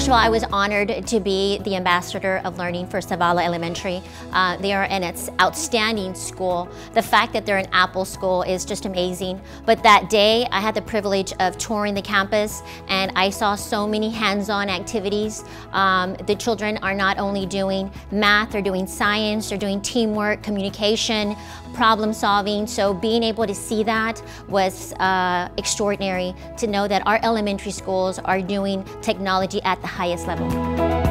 First of all, I was honored to be the ambassador of learning for Zavala Elementary. They are an outstanding school. The fact that they're an Apple school is just amazing. But that day, I had the privilege of touring the campus, and I saw so many hands-on activities. The children are not only doing math, they're doing science, they're doing teamwork, communication, problem solving. So being able to see that was extraordinary, to know that our elementary schools are doing technology at the highest level.